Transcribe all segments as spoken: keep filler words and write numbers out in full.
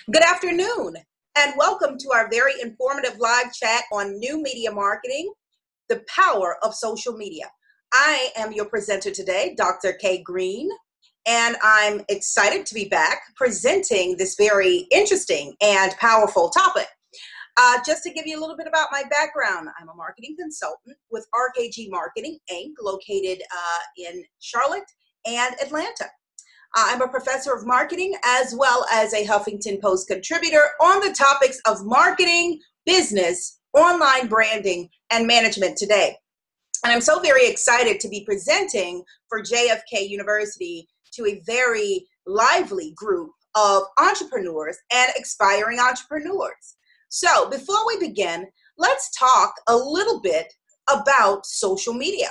Good afternoon, and welcome to our very informative live chat on new media marketing, the power of social media. I am your presenter today, Doctor Kay Green, and I'm excited to be back presenting this very interesting and powerful topic. Uh, just to give you a little bit about my background, I'm a marketing consultant with R K G Marketing, Incorporated, located uh, in Charlotte and Atlanta. Uh, I'm a professor of marketing as well as a Huffington Post contributor on the topics of marketing, business, online branding, and management today. And I'm so very excited to be presenting for J F K University to a very lively group of entrepreneurs and aspiring entrepreneurs. So before we begin, let's talk a little bit about social media.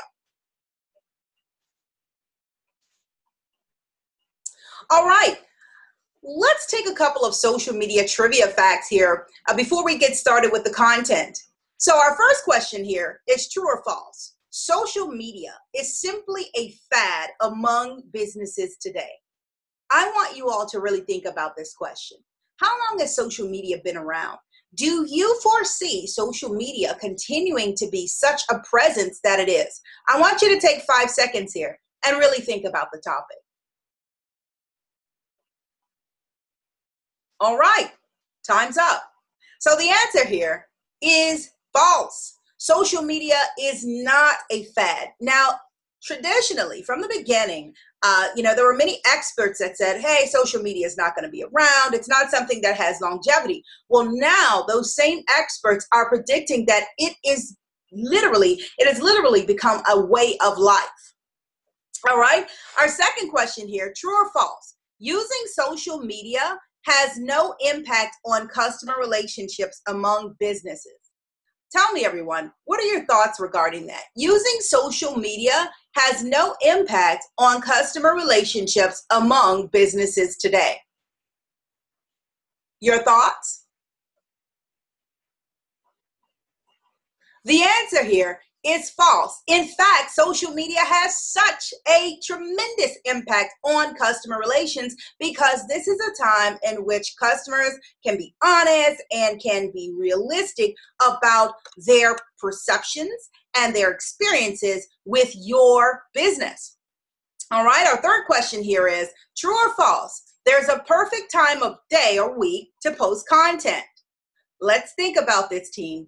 All right, let's take a couple of social media trivia facts here uh, before we get started with the content. So our first question here is true or false? Social media is simply a fad among businesses today. I want you all to really think about this question. How long has social media been around? Do you foresee social media continuing to be such a presence that it is? I want you to take five seconds here and really think about the topic. All right, time's up. So the answer here is false. Social media is not a fad. Now, traditionally, from the beginning, uh, you know, there were many experts that said, hey, social media is not going to be around. It's not something that has longevity. Well, now those same experts are predicting that it is literally, it has literally become a way of life. All right, our second question here, true or false? Using social media has no impact on customer relationships among businesses. Tell me, everyone, what are your thoughts regarding that? Using social media has no impact on customer relationships among businesses today. Your thoughts? The answer here is false. In fact, social media has such a tremendous impact on customer relations because this is a time in which customers can be honest and can be realistic about their perceptions and their experiences with your business. All right, our third question here is true or false? There's a perfect time of day or week to post content. Let's think about this, team.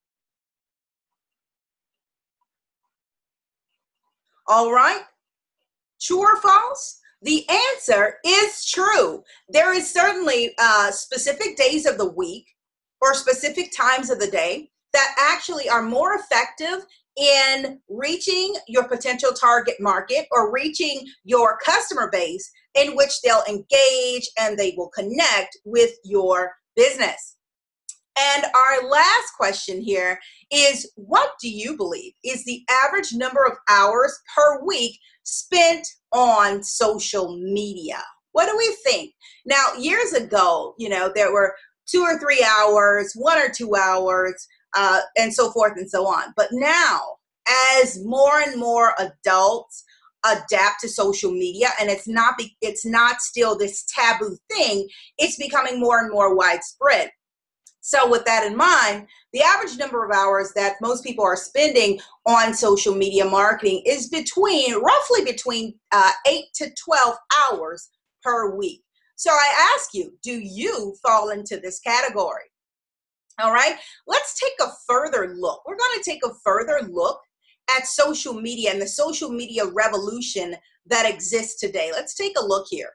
All right, true or false? The answer is true. There is certainly uh, specific days of the week or specific times of the day that actually are more effective in reaching your potential target market or reaching your customer base in which they'll engage and they will connect with your business. And our last question here is, what do you believe is the average number of hours per week spent on social media? What do we think? Now, years ago, you know, there were two or three hours, one or two hours, uh, and so forth and so on. But now, as more and more adults adapt to social media, and it's not be, it's not still this taboo thing, it's becoming more and more widespread. So with that in mind, the average number of hours that most people are spending on social media marketing is between, roughly between uh, eight to twelve hours per week. So I ask you, do you fall into this category? All right, let's take a further look. We're going to take a further look at social media and the social media revolution that exists today. Let's take a look here.